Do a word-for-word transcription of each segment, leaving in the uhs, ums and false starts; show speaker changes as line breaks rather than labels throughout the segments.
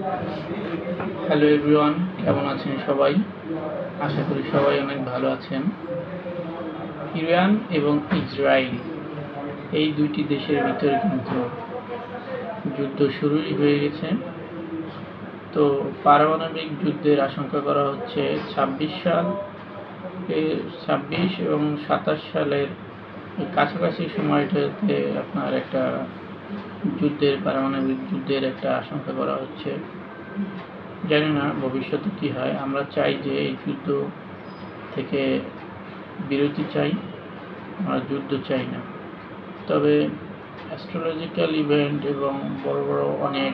Hello everyone, কেমন আছেন সবাই? আশা করি সবাই অনেক ভালো আছেন। ইরান এবং ইসরায়েল এই দুইটি দেশের ভিতরে কিন্তু যুদ্ধ শুরুই হয়ে গেছে। তো পারমাণবিক যুদ্ধের আশঙ্কা করা হচ্ছে ছাব্বিশ সাল ছাব্বিশ এবং সাতাশ সালের কাছাকাছি সময়টাতে আপনার একটা যুদ্ধের পারমাণবিক যুদ্ধের একটা আশঙ্কা করা হচ্ছে। জানি না ভবিষ্যতে কী হয়। আমরা চাই যে এই যুদ্ধ থেকে বিরতি চাই, আমরা যুদ্ধ চাই না। তবে অ্যাস্ট্রোলজিক্যাল ইভেন্ট এবং বড় বড় অনেক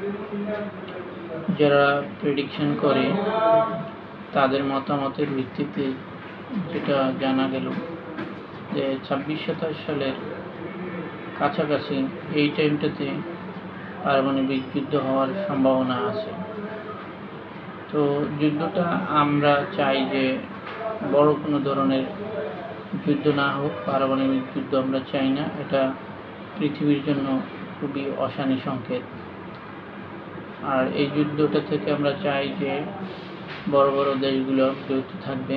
যারা প্রেডিকশন করে তাদের মতামতের ভিত্তিতে যেটা জানা গেল যে ছাব্বিশ সাতাশ সালের কাছাকাছি এই টাইমটাতে পারমাণবিক যুদ্ধ হওয়ার সম্ভাবনা আছে। তো যুদ্ধটা আমরা চাই যে বড় কোনো ধরনের যুদ্ধ না হোক, পারমাণবিক যুদ্ধ আমরা চাই না। এটা পৃথিবীর জন্য খুবই অশানি সংকেত। আর এই যুদ্ধটা থেকে আমরা চাই যে বড় বড় দেশগুলো বিরত থাকবে।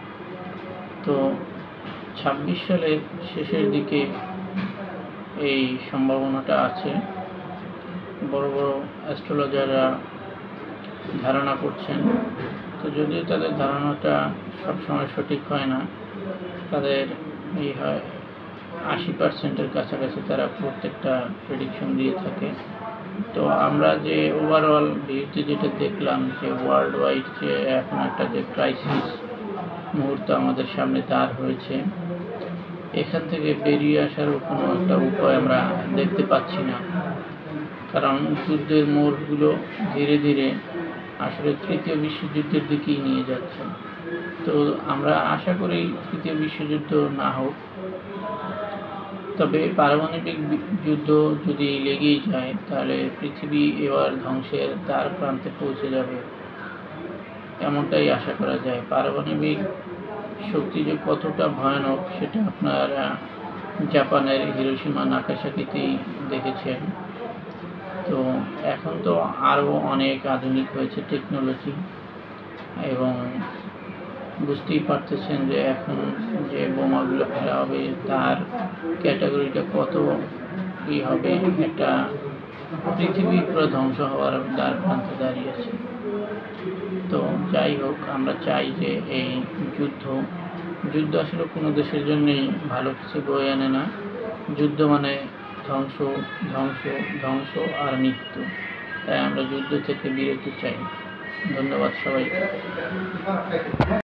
তো ছাব্বিশ সালের শেষের দিকে এই সম্ভাবনাটা আছে। বড় বড় অ্যাস্ট্রোলজাররা ধারণা করছেন। তো যদিও তাদের ধারণাটা সবসময় সঠিক হয় না, তাদের এই হয় আশি পার্সেন্টের কাছাকাছি তারা প্রত্যেকটা প্রেডিকশন দিয়ে থাকে। তো আমরা যে ওভারঅল ভিউতে যেটা দেখলাম যে ওয়ার্ল্ড ওয়াইড যে এখন একটা যে ক্রাইসিস মুহূর্ত আমাদের সামনে দাঁড় হয়েছে, এখান থেকে বেরিয়ে আসারও কোনো একটা উপায় আমরা দেখতে পাচ্ছি না। কারণ যুদ্ধের মোড়গুলো ধীরে ধীরে আসলে তৃতীয় বিশ্বযুদ্ধের দিকেই নিয়ে যাচ্ছে। তো আমরা আশা করি তৃতীয় বিশ্বযুদ্ধ না হোক, তবে পারমাণবিক যুদ্ধ যদি লেগেই যায় তাহলে পৃথিবী এবার ধ্বংসের দ্বার প্রান্তে পৌঁছে যাবে, এমনটাই আশা করা যায়। পারমাণবিক শক্তি যে কতটা ভয়ানক সেটা আপনার জাপানের হিরোশিমা নাগাসাকিতেই দেখেছেন। তো এখন তো আরও অনেক আধুনিক হয়েছে টেকনোলজি, এবং বুঝতেই পারতেছেন যে এখন যে বোমাগুলো ফেলা হবে তার ক্যাটাগরিটা কত কী হবে। একটা পৃথিবী পুরো ধ্বংস হওয়ার দ্বার প্রান্তে দাঁড়িয়েছে। তো যাই হোক, আমরা চাই যে এই যুদ্ধ যুদ্ধ আসলে কোনো দেশের জন্যই ভালো কিছু বয়ে আনে না। যুদ্ধ মানে ধ্বংস ধ্বংস ধ্বংস আর মৃত্যু। তাই আমরা যুদ্ধ থেকে বিরতি চাই। ধন্যবাদ সবাইকে।